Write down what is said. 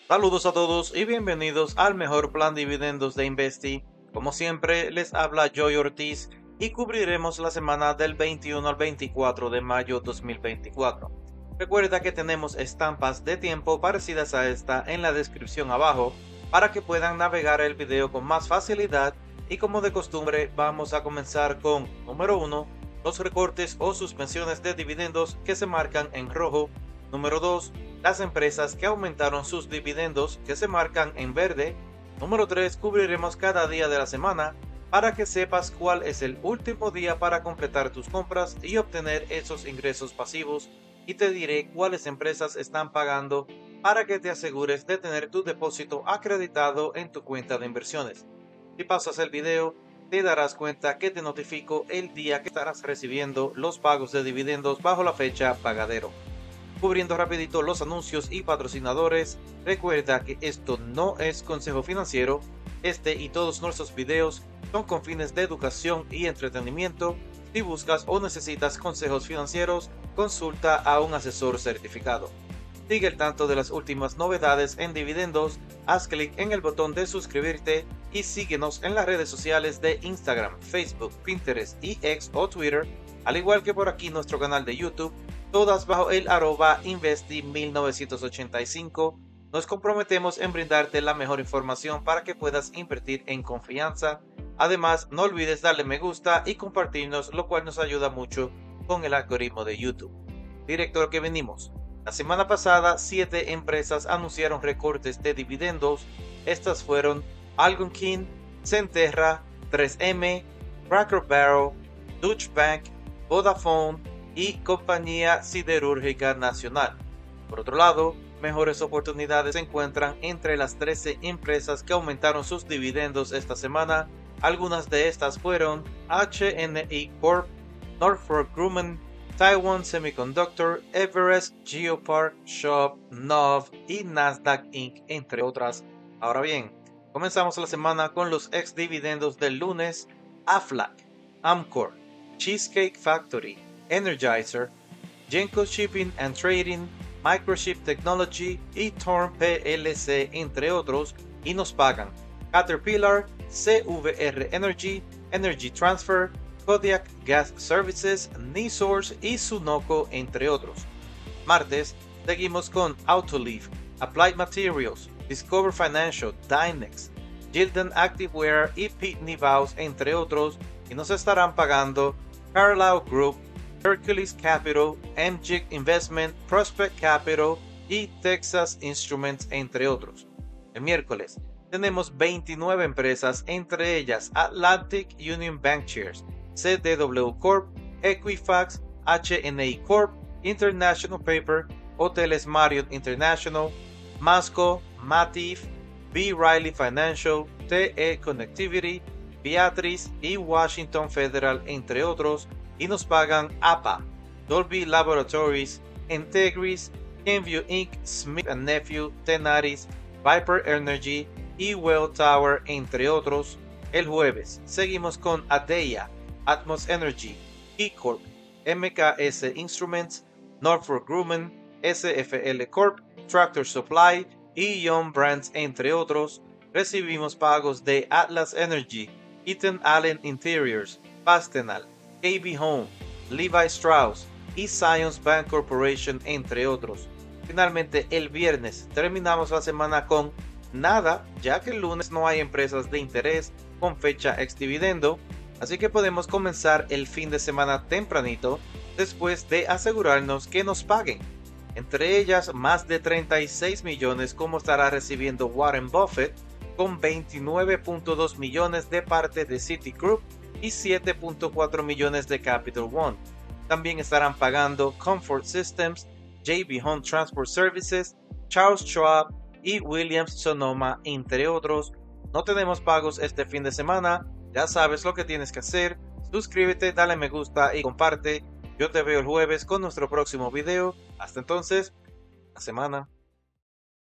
Saludos a todos y bienvenidos al mejor plan de dividendos de Investi. Como siempre, les habla Joy Ortiz y cubriremos la semana del 21 al 24 de mayo 2024. Recuerda que tenemos estampas de tiempo parecidas a esta en la descripción abajo para que puedan navegar el video con más facilidad y como de costumbre vamos a comenzar con número 1, los recortes o suspensiones de dividendos que se marcan en rojo. Número 2, las empresas que aumentaron sus dividendos que se marcan en verde. Número 3, cubriremos cada día de la semana para que sepas cuál es el último día para completar tus compras y obtener esos ingresos pasivos, y te diré cuáles empresas están pagando para que te asegures de tener tu depósito acreditado en tu cuenta de inversiones. Si pasas el video, te darás cuenta que te notifico el día que estarás recibiendo los pagos de dividendos bajo la fecha pagadero. Cubriendo rapidito los anuncios y patrocinadores, recuerda que esto no es consejo financiero. Este y todos nuestros videos son con fines de educación y entretenimiento. Si buscas o necesitas consejos financieros, consulta a un asesor certificado. Sigue al tanto de las últimas novedades en dividendos, haz clic en el botón de suscribirte y síguenos en las redes sociales de Instagram, Facebook, Pinterest y X o Twitter, al igual que por aquí nuestro canal de YouTube, todas bajo el @investi1985. Nos comprometemos en brindarte la mejor información para que puedas invertir en confianza. Además, no olvides darle me gusta y compartirnos, lo cual nos ayuda mucho con el algoritmo de YouTube. Directo a lo que venimos. La semana pasada, 7 empresas anunciaron recortes de dividendos. Estas fueron Algonquin, Centerra, 3M, Cracker Barrel, Deutsche Bank, Vodafone y Compañía Siderúrgica Nacional. Por otro lado, mejores oportunidades se encuentran entre las 13 empresas que aumentaron sus dividendos esta semana. Algunas de estas fueron HNI Corp, Northrop Grumman, Taiwan Semiconductor, Everest, Geopark, Shop, NOV y Nasdaq Inc., entre otras. Ahora bien, comenzamos la semana con los ex dividendos del lunes. Aflac, Amcor, Cheesecake Factory, Energizer, Genco Shipping and Trading, Microchip Technology y Torn PLC, entre otros, y nos pagan Caterpillar, CVR Energy, Energy Transfer, Kodiak Gas Services, NiSource y Sunoco, entre otros. Martes, seguimos con Autoliv, Applied Materials, Discover Financial, Dynex, Gildan Activewear y Pitney Bowes, entre otros, y nos estarán pagando Carlyle Group, Hercules Capital, MGIC Investment, Prospect Capital y Texas Instruments, entre otros. El miércoles tenemos 29 empresas, entre ellas Atlantic Union Bankshares, CDW Corp, Equifax, HNI Corp, International Paper, Hoteles Marriott International, Masco, Matif, B. Riley Financial, TE Connectivity, Beatrice y Washington Federal, entre otros, y nos pagan APA, Dolby Laboratories, Integris, Kenview Inc., Smith & Nephew, Tenaris, Viper Energy y Welltower, entre otros. El jueves seguimos con Adeia, Atmos Energy, E-Corp, MKS Instruments, Northrop Grumman, SFL Corp, Tractor Supply y Young Brands, entre otros. Recibimos pagos de Atlas Energy, Eaton Allen Interiors, Fastenal, KB Home, Levi Strauss y Zions Bank Corporation, entre otros. Finalmente, el viernes terminamos la semana con nada, ya que el lunes no hay empresas de interés con fecha ex dividendo, así que podemos comenzar el fin de semana tempranito después de asegurarnos que nos paguen. Entre ellas, más de 36 millones como estará recibiendo Warren Buffett, con 29.2 millones de parte de Citigroup y 7.4 millones de Capital One. También estarán pagando Comfort Systems, JB Home Transport Services, Charles Schwab y Williams Sonoma, entre otros. No tenemos pagos este fin de semana, ya sabes lo que tienes que hacer. Suscríbete, dale me gusta y comparte. Yo te veo el jueves con nuestro próximo video. Hasta entonces, la semana.